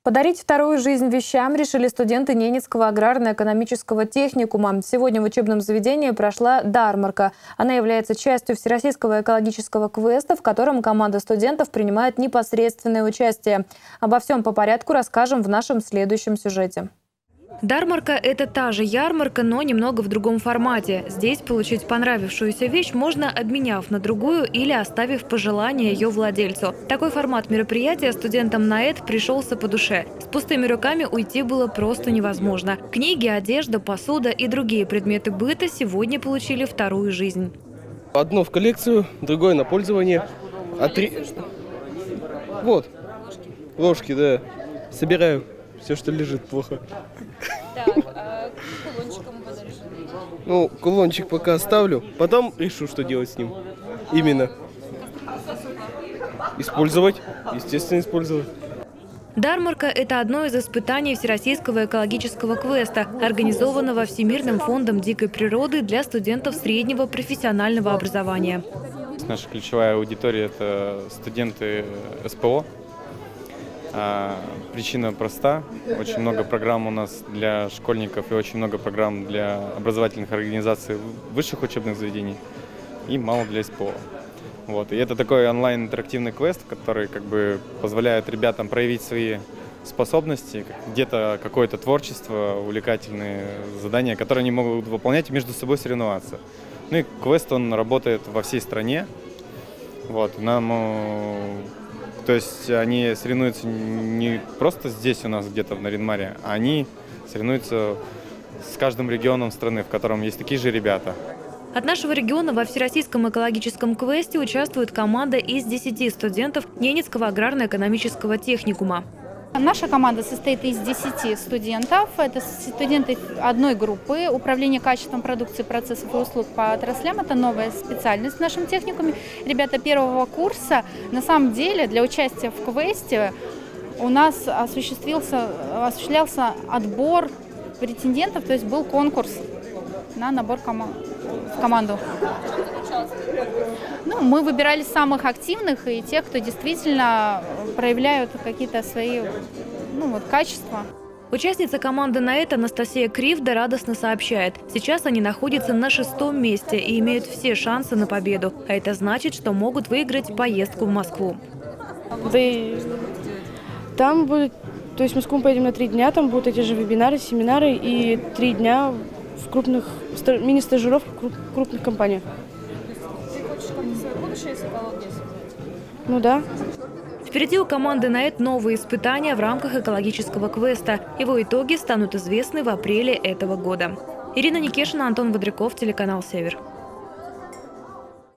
Подарить вторую жизнь вещам решили студенты Ненецкого аграрно-экономического техникума. Сегодня в учебном заведении прошла ярмарка. Она является частью всероссийского экологического квеста, в котором команда студентов принимает непосредственное участие. Обо всем по порядку расскажем в нашем следующем сюжете. Ярмарка – это та же ярмарка, но немного в другом формате. Здесь получить понравившуюся вещь можно, обменяв на другую или оставив пожелание ее владельцу. Такой формат мероприятия студентам НАЭТ пришелся по душе. С пустыми руками уйти было просто невозможно. Книги, одежда, посуда и другие предметы быта сегодня получили вторую жизнь. Одно в коллекцию, другое на пользование. Вот, ложки, да. Собираю. Все, что лежит, плохо. Так, а кулончиком подаришь? Ну, кулончик пока оставлю, потом решу, что делать с ним. Именно. Использовать, естественно, использовать. Ярмарка – это одно из испытаний Всероссийского экологического квеста, организованного Всемирным фондом дикой природы для студентов среднего профессионального образования. Наша ключевая аудитория – это студенты СПО. Причина проста. Очень много программ у нас для школьников и очень много программ для образовательных организаций высших учебных заведений и мало для СПО. Вот. И это такой онлайн-интерактивный квест, который позволяет ребятам проявить свои способности, где-то какое-то творчество, увлекательные задания, которые они могут выполнять и между собой соревноваться. Ну и квест, он работает во всей стране. Вот. То есть они соревнуются не просто здесь у нас где-то в Нарьян-Маре, а они соревнуются с каждым регионом страны, в котором есть такие же ребята. От нашего региона во Всероссийском экологическом квесте участвует команда из 10 студентов Ненецкого аграрно-экономического техникума. Наша команда состоит из 10 студентов. Это студенты одной группы. Управление качеством продукции, процессов и услуг по отраслям. Это новая специальность в нашем техникуме. Ребята первого курса. На самом деле для участия в квесте у нас осуществлялся отбор претендентов, то есть был конкурс на набор в команду. Мы выбирали самых активных и тех, кто действительно проявляют какие-то свои качества. Участница команды НАЭТ Анастасия Кривда радостно сообщает. Сейчас они находятся на 6-м месте и имеют все шансы на победу. А это значит, что могут выиграть поездку в Москву. Да и там будет, то есть в Москву мы поедем на 3 дня, там будут эти же вебинары, семинары и 3 дня в крупных мини-стажировках в крупных компаниях. Ты хочешь как-то свое будущее с экологией связать? Ну да. Впереди у команды НАЭТ новые испытания в рамках экологического квеста. Его итоги станут известны в апреле этого года. Ирина Никешина, Антон Бодряков, телеканал «Север».